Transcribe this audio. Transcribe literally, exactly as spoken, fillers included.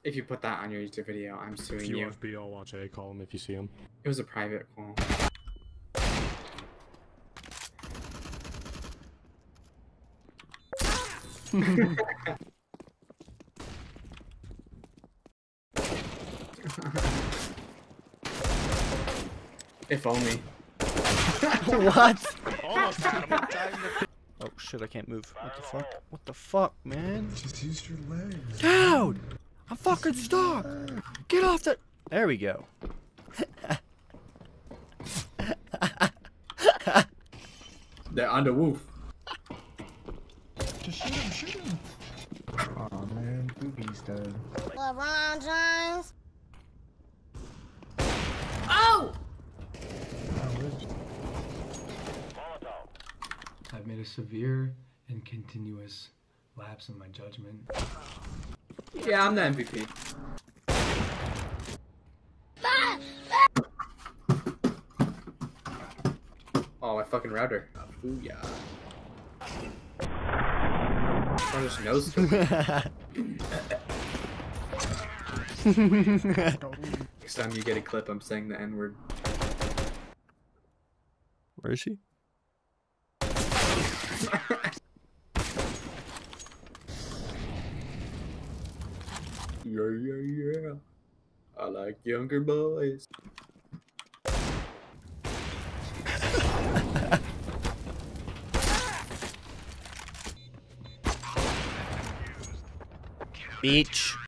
If you put that on your YouTube video, I'm suing If you. you F B, I'll watch A, call him if you see him. It was a private call. If only. What? Almost got him. Oh shit, I can't move. What the fuck? What the fuck, man? Just use your legs. Dude! I'm fucking stuck! Get off the... There we go. They're on the roof. Just shoot him, shoot him. Aw, man. Goofy's dead. LeBron James. Oh! I've made a severe and continuous lapse in my judgment. Yeah, I'm the M V P. Oh, my fucking router. Booyah. Oh, there's nose to Next time you get a clip, I'm saying the N word. Where is she? Yeah, yeah, yeah. I like younger boys. Beach.